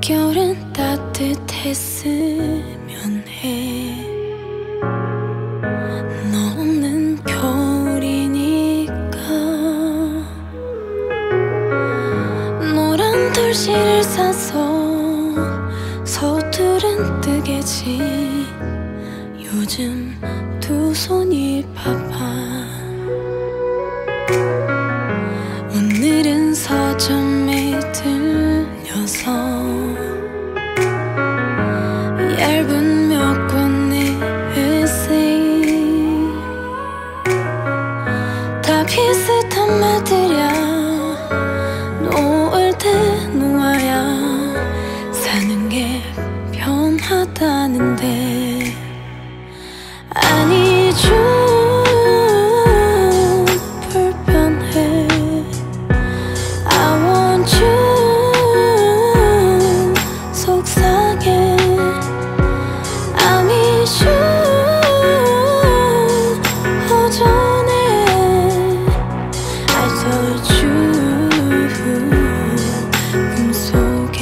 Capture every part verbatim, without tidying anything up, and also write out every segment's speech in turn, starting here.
올겨울은 따뜻했으면 해. 너 없는 겨울이니까. 노란 돌실을 사서 서투른 뜨개질. 요즘 두 손이 바빠. 오늘은 서점에 들려서 얇은 몇 권의 에세이. 다 비슷한 말들이야. 놓을 때 놓아야 사는 게 편하다는데. 아니죠, 불편해. I want you, 속상해. I miss you, 허전해. I told you, 꿈속에.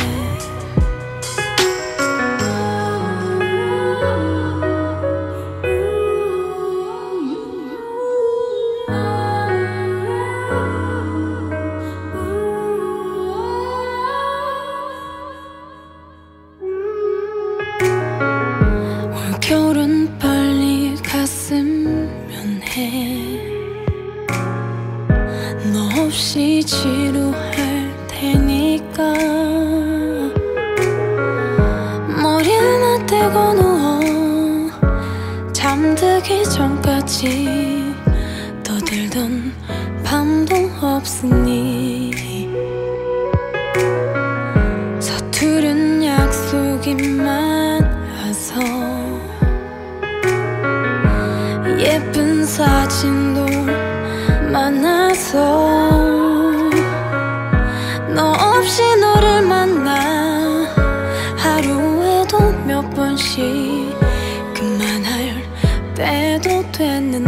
올겨울은 빨리 갔으면 해. 너 없이 지루할 테니까. 머리는 떼고 누워 잠들기 전까지 떠들던 밤도 없으니. 서투른 약속이 많아서 예쁜 사진도 많아서 너 없이 너를 만나 하루에도 몇 번씩 그만할 때도 됐는데.